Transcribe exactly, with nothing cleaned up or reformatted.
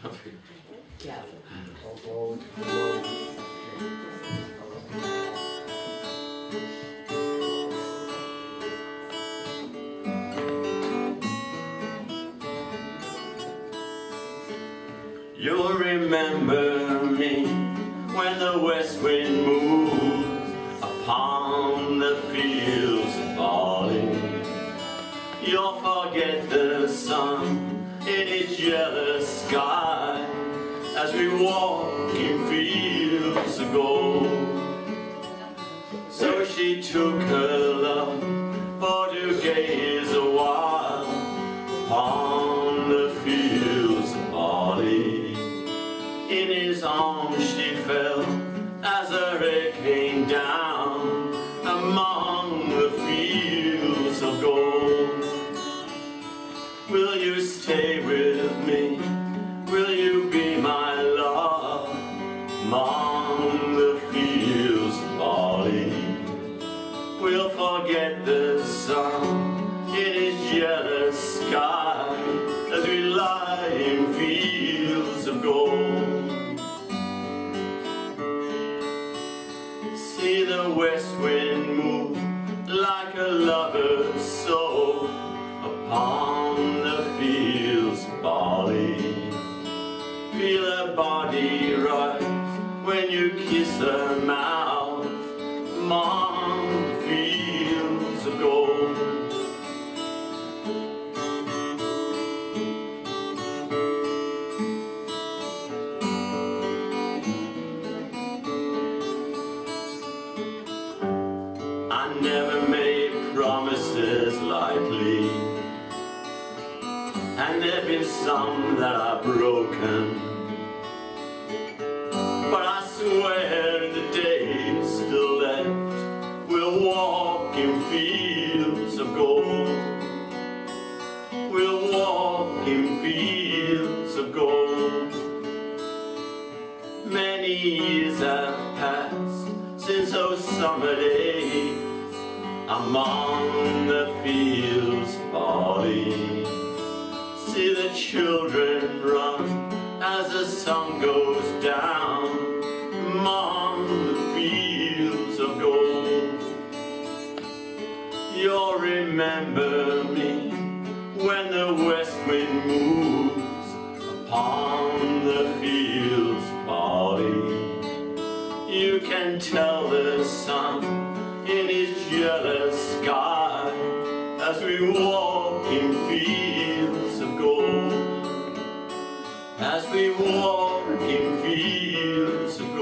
Yeah. You'll remember me when the west wind moves upon the fields of barley. You'll forget the sun in its yellow sky as we walk in fields of gold. So she took her love for to gaze a while upon the fields of barley. In his arms she fell as her head came down among the fields of gold. Will you stay with me? Will you be my love among the fields of barley? We'll forget the sun in its yellow sky as we lie in fields of gold. See the west wind move like a lover's soul upon the fields of barley. Feel her body rise when you kiss her mouth among the fields of gold. I never made promises lightly, and there've been some that I've broken, but I swear in the days still left we'll walk in fields of gold. We'll walk in fields of gold. Many years have passed since those summer days among the fields of barley. See the children run as the sun goes down among the fields of gold. You'll remember me when the west wind moves upon the fields of barley. You can tell the sun in its yellow sky as we walk in fields of gold. As we walk in fields of